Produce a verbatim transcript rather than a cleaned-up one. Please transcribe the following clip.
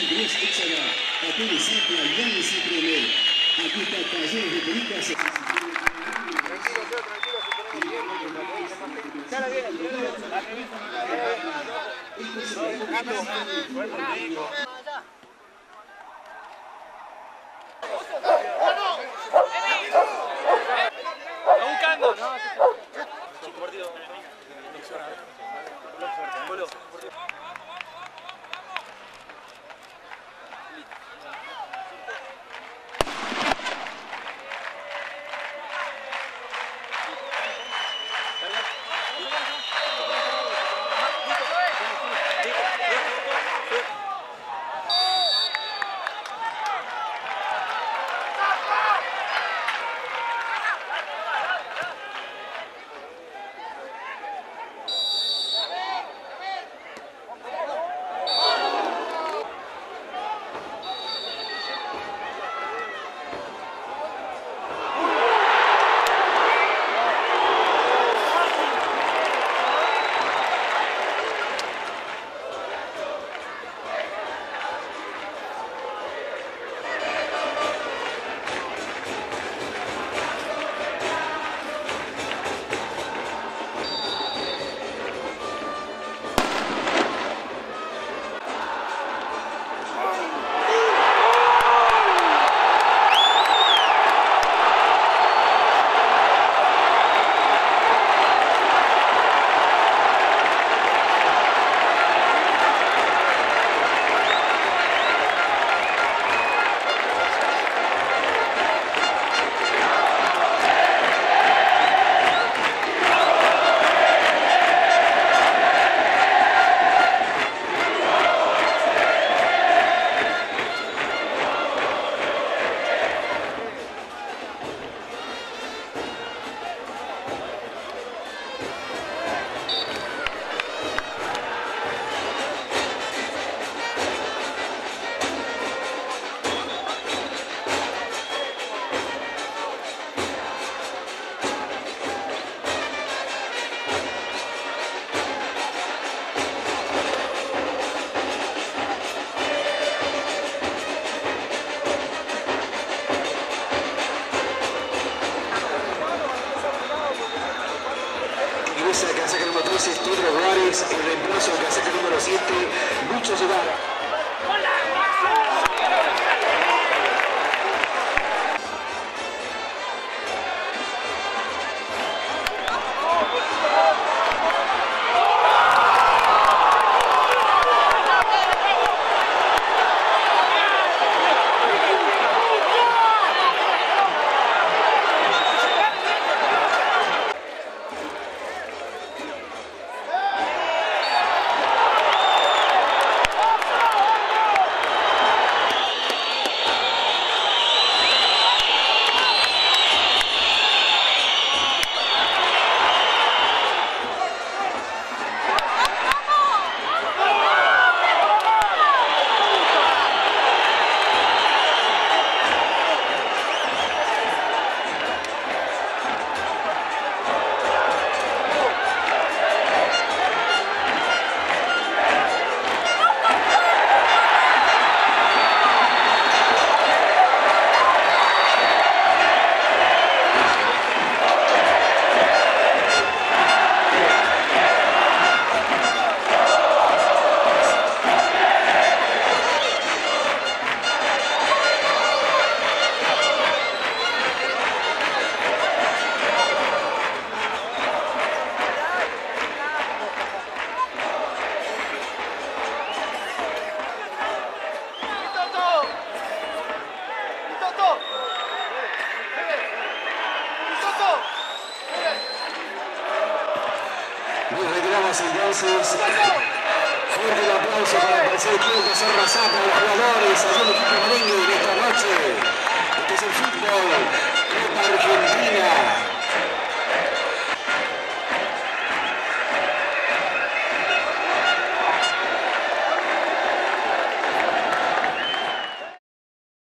Inglés Éxaga, Papel Zapla, Yanni Cipreme. Aquí está Talleres de Pericas. Tranquilo, Seba, tranquilo, si ponemos tiempo, porque la podéis llamar. Cara bien, cara bien. Está buscando, ¿no? Casaca número trece, Pedro Juárez, el reemplazo de casaca número siete, Lucho Guevara. Nos retiramos entonces. Fuerte el aplauso para el tercer equipo que se Zapla, los jugadores, allí el equipo merengue de esta noche. Este es el fútbol de Argentina.